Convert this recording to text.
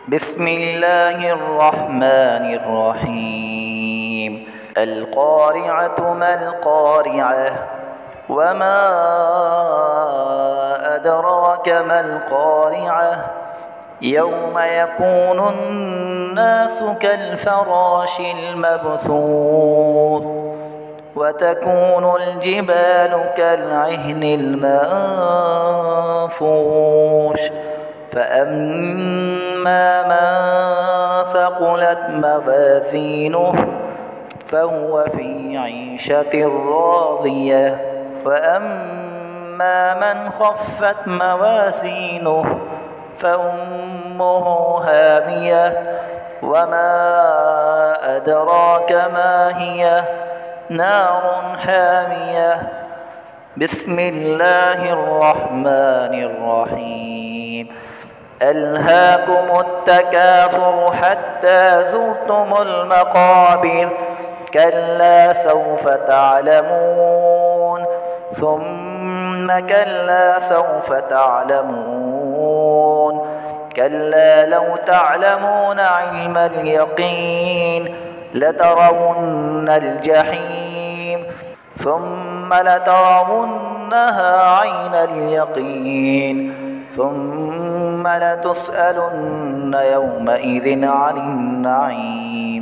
بسم الله الرحمن الرحيم. القارعة ما القارعة وما أدراك ما القارعة يوم يكون الناس كالفراش المبثوث وتكون الجبال كالعهن المنفوش فأما من ثقلت موازينه فهو في عيشة راضية وأما من خفت موازينه فأمه هاوية وما أدراك ما هي نار حامية. بسم الله الرحمن الرحيم. ألهاكم التكاثر حتى زرتم المقابر كلا سوف تعلمون ثم كلا سوف تعلمون كلا لو تعلمون علم اليقين لترون الجحيم ثم لترونها عين اليقين ثم لتسألن يومئذ عن النعيم.